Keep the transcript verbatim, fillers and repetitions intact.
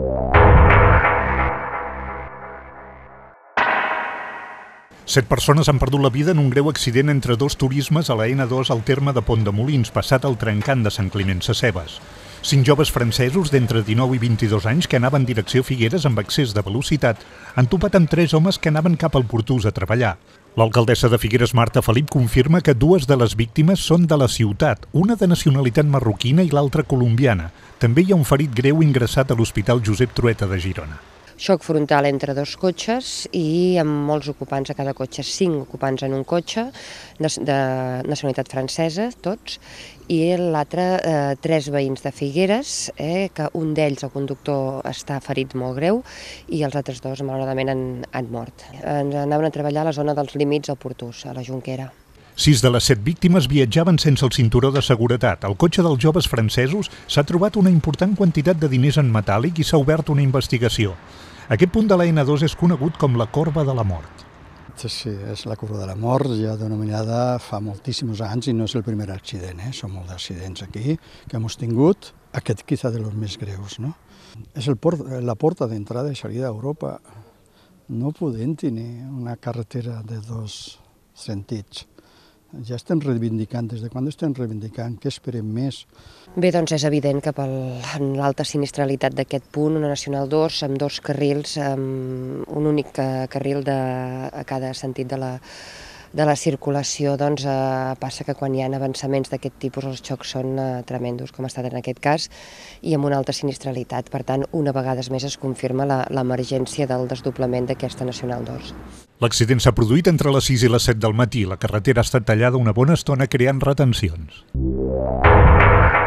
Set persones han perdut la vida en un greu accident entre dos turismes a la ena dos al terme de Pont de Molins, passat el trencant de Sant Climent Sescebes. Cinc joves francesos d'entre dinou i vint-i-dos anys que anaven en direcció Figueres amb excés de velocitat han topat amb tres homes que anaven cap al Portús a treballar. L'alcaldessa de Figueres, Marta Felip, confirma que dues de les víctimes són de la ciutat, una de nacionalitat marroquina i l'altra colombiana. També hi ha un ferit greu ingressat a l'Hospital Josep Trueta de Girona. Xoc frontal entre dos cotxes i amb molts ocupants a cada cotxe, cinc ocupants en un cotxe de, de nacionalitat francesa, tots, i l'altre, eh, tres veïns de Figueres, eh, que un d'ells, el conductor, està ferit molt greu i els altres dos, malauradament, han, han mort. Ens anaven a treballar a la zona dels límits al Portús, a la Jonquera. Sis de les set víctimes viatjaven sense el cinturó de seguretat. Al cotxe dels joves francesos s'ha trobat una important quantitat de diners en metàl·lic i s'ha obert una investigació. Aquest punt de la ena dos és conegut com la corba de la mort. Sí, és la corba de la mort, ja denominada fa moltíssims anys i no és el primer accident, eh? Són molts accidents aquí que hem tingut, aquest quizá de los més greus, no? És el port, la porta d'entrada i salida a Europa. No podem tenir una carretera de dos sentits. Ja estem reivindicant, des de quan estem reivindicant, què esperem més? Bé, doncs és evident que per l'alta sinistralitat d'aquest punt, una Nacional dos amb dos carrils, amb un únic carril de, a cada sentit de la, de la circulació, doncs eh, passa que quan hi ha avançaments d'aquest tipus els xocs són eh, tremendos, com ha estat en aquest cas, i amb una alta sinistralitat. Per tant, una vegada més es confirma l'emergència del desdoblament d'aquesta Nacional dos. L'accident s'ha produït entre les sis i les set del matí. La carretera ha estat tallada una bona estona creant retencions.